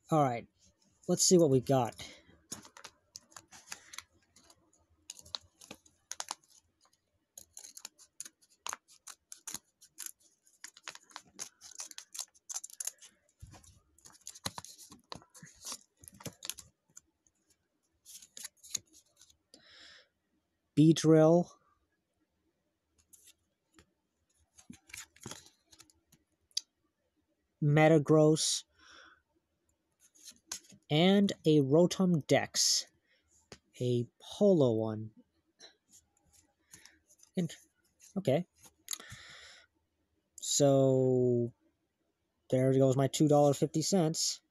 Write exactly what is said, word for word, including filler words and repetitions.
Alright, let's see what we got. Beedrill. Metagross. And a Rotom Dex. A Polo one. Okay. So, there goes my two dollars and fifty cents.